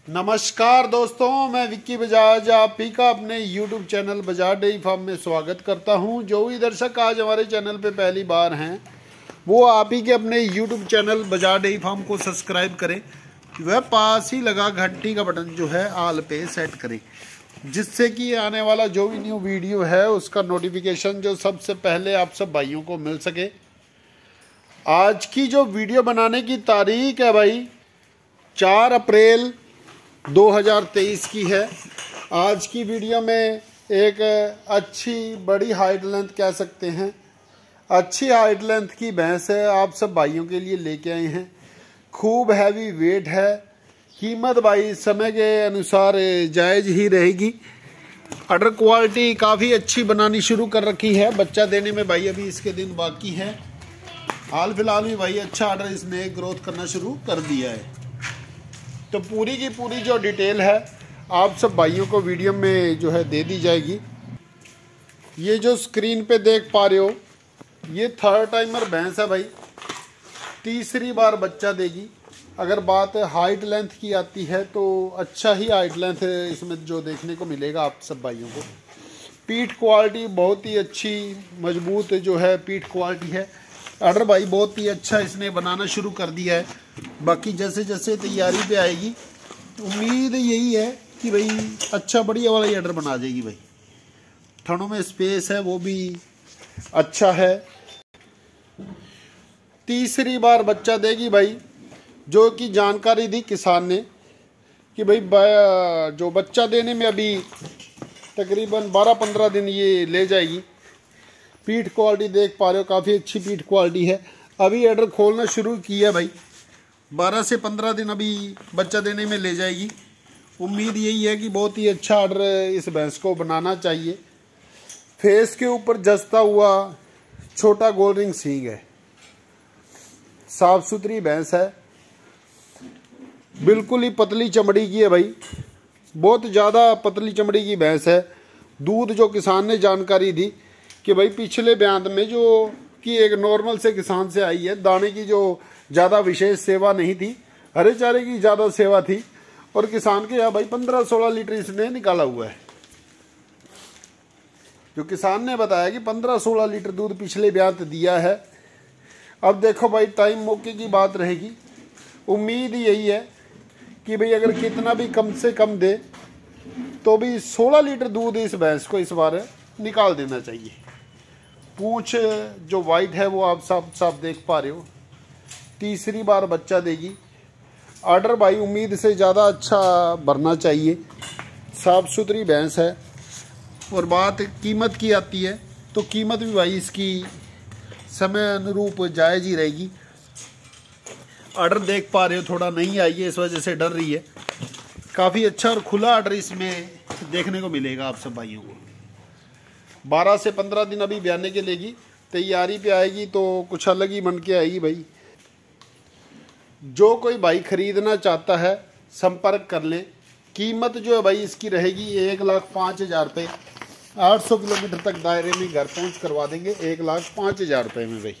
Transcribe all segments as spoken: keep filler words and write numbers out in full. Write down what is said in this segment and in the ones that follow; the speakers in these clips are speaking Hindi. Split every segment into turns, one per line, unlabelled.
नमस्कार दोस्तों, मैं विक्की बजाज आप ही का अपने YouTube channel Bajaj dairy farm में स्वागत करता हूं। जो भी दर्शक आज हमारे चैनल पे पहली बार हैं वो आप ही के अपने YouTube channel Bajaj dairy farm को सब्सक्राइब करें। वह पास ही लगा घंटी का बटन जो है आल पे सेट करें, जिससे कि आने वाला जो भी न्यू वीडियो है उसका नोटिफिकेशन जो सबसे पहले आप सब भाइयों को मिल सके। आज की जो वीडियो बनाने की तारीख है भाई चार अप्रैल दो हज़ार तेईस की है। आज की वीडियो में एक अच्छी बड़ी हाइट लेंथ कह सकते हैं, अच्छी हाइट लेंथ की भैंस है, आप सब भाइयों के लिए लेके आए हैं। खूब हैवी वेट है। कीमत भाई समय के अनुसार जायज़ ही रहेगी। अडर क्वालिटी काफ़ी अच्छी बनानी शुरू कर रखी है। बच्चा देने में भाई अभी इसके दिन बाकी है। हाल फिलहाल में भाई अच्छा अडर इसने ग्रोथ करना शुरू कर दिया है। तो पूरी की पूरी जो डिटेल है आप सब भाइयों को वीडियो में जो है दे दी जाएगी। ये जो स्क्रीन पे देख पा रहे हो ये थर्ड टाइमर भैंस है भाई, तीसरी बार बच्चा देगी। अगर बात हाइट लेंथ की आती है तो अच्छा ही हाइट लेंथ इसमें जो देखने को मिलेगा आप सब भाइयों को। पीठ क्वालिटी बहुत ही अच्छी मजबूत जो है पीठ क्वालिटी है। अडर भाई बहुत ही अच्छा इसने बनाना शुरू कर दिया है। बाकी जैसे जैसे तैयारी पे आएगी उम्मीद यही है कि भाई अच्छा बढ़िया वाला अडर बना देगी भाई। थनों में स्पेस है वो भी अच्छा है। तीसरी बार बच्चा देगी भाई, जो कि जानकारी दी किसान ने कि भाई जो बच्चा देने में अभी तकरीबन बारह पंद्रह दिन ये ले जाएगी। पीठ क्वालिटी देख पा रहे हो काफ़ी अच्छी पीठ क्वालिटी है। अभी अडर खोलना शुरू किया भाई, बारह से पंद्रह दिन अभी बच्चा देने में ले जाएगी। उम्मीद यही है कि बहुत ही अच्छा अडर इस भैंस को बनाना चाहिए। फेस के ऊपर जचता हुआ छोटा गोल्ड रिंग सींग है। साफ सुथरी भैंस है, बिल्कुल ही पतली चमड़ी की है भाई, बहुत ज़्यादा पतली चमड़ी की भैंस है। दूध जो किसान ने जानकारी दी कि भाई पिछले बयान में जो कि एक नॉर्मल से किसान से आई है, दाने की जो ज़्यादा विशेष सेवा नहीं थी, हरे चारे की ज़्यादा सेवा थी और किसान के यहाँ भाई पंद्रह सोलह लीटर इसने निकाला हुआ है। जो किसान ने बताया कि पंद्रह सोलह लीटर दूध पिछले बयान दिया है। अब देखो भाई टाइम मौके की बात रहेगी। उम्मीद यही है कि भाई अगर कितना भी कम से कम दे तो भी सोलह लीटर दूध इस भैंस को इस बार निकाल देना चाहिए। पूंछ जो वाइट है वो आप साफ साफ देख पा रहे हो। तीसरी बार बच्चा देगी। आर्डर भाई उम्मीद से ज़्यादा अच्छा भरना चाहिए। साफ सुथरी भैंस है। और बात कीमत की आती है तो कीमत भी भाई इसकी समय अनुरूप जायज़ ही रहेगी। आर्डर देख पा रहे हो थोड़ा नहीं आई है, इस वजह से डर रही है। काफ़ी अच्छा और खुला आर्डर इसमें देखने को मिलेगा आप सब भाइयों को। बारह से पंद्रह दिन अभी ब्याने के लेगी, तैयारी पे आएगी तो कुछ अलग ही बन के आएगी भाई। जो कोई भाई खरीदना चाहता है संपर्क कर ले। कीमत जो है भाई इसकी रहेगी एक लाख पाँच हज़ार रुपये। आठ सौ किलोमीटर तक दायरे में घर पहुंच करवा देंगे एक लाख पाँच हज़ार रुपये में भाई।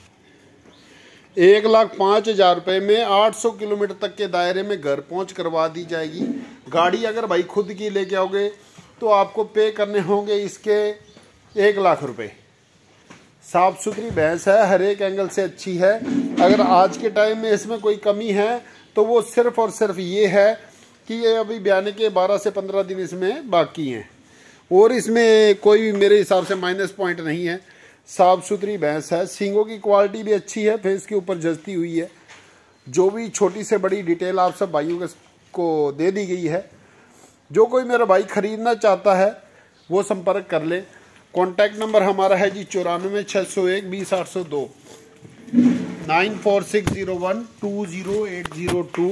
एक लाख पाँच हज़ार रुपये में आठ सौ किलोमीटर तक के दायरे में घर पहुंच करवा दी जाएगी। गाड़ी अगर भाई खुद की लेके आओगे तो आपको पे करने होंगे इसके एक लाख रुपए। साफ सुथरी भैंस है, हर एक एंगल से अच्छी है। अगर आज के टाइम में इसमें कोई कमी है तो वो सिर्फ और सिर्फ ये है कि ये अभी ब्याने के बारह से पंद्रह दिन इसमें बाकी हैं और इसमें कोई भी मेरे हिसाब से माइनस पॉइंट नहीं है। साफ सुथरी भैंस है। सींगों की क्वालिटी भी अच्छी है, फेस के ऊपर जचती हुई है। जो भी छोटी से बड़ी डिटेल आप सब भाइयों को दे दी गई है। जो कोई मेरा भाई खरीदना चाहता है वो संपर्क कर ले। कॉन्टैक्ट नंबर हमारा है जी चौरानवे छः सौ एक बीस आठ सौ दो, nine four six zero one two zero eight zero two.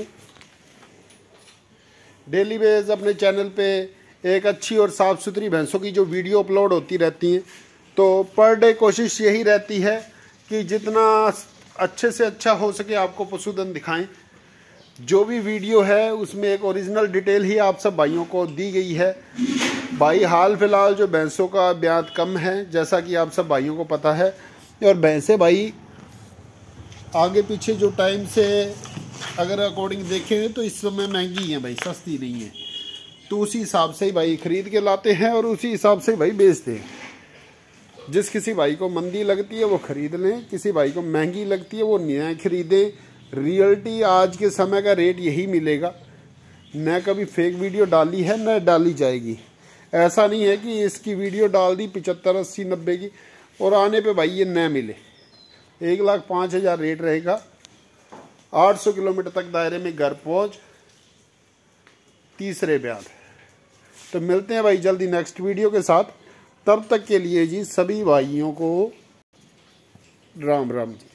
Daily base अपने चैनल पे एक अच्छी और साफ़ सुथरी भैंसों की जो वीडियो अपलोड होती रहती हैं, तो पर डे कोशिश यही रहती है कि जितना अच्छे से अच्छा हो सके आपको पशुधन दिखाएं। जो भी वीडियो है उसमें एक ओरिजिनल डिटेल ही आप सब भाइयों को दी गई है। भाई हाल फिलहाल जो भैंसों का ब्याज कम है जैसा कि आप सब भाइयों को पता है, और भैंसें भाई आगे पीछे जो टाइम से अगर अकॉर्डिंग देखें तो इस समय महंगी है भाई, सस्ती नहीं है। तो उसी हिसाब से ही भाई खरीद के लाते हैं और उसी हिसाब से भाई बेचते हैं। जिस किसी भाई को मंदी लगती है वो खरीद लें, किसी भाई को महंगी लगती है वो न खरीदें। रियलिटी आज के समय का रेट यही मिलेगा। न कभी फेक वीडियो डाली है न डाली जाएगी। ऐसा नहीं है कि इसकी वीडियो डाल दी पचहत्तर अस्सी नब्बे की और आने पे भाई ये न मिले। एक लाख पाँच हज़ार रेट रहेगा। आठ सौ किलोमीटर तक दायरे में घर पहुंच, तीसरे ब्याज। तो मिलते हैं भाई जल्दी नेक्स्ट वीडियो के साथ। तब तक के लिए जी सभी भाइयों को राम राम जी।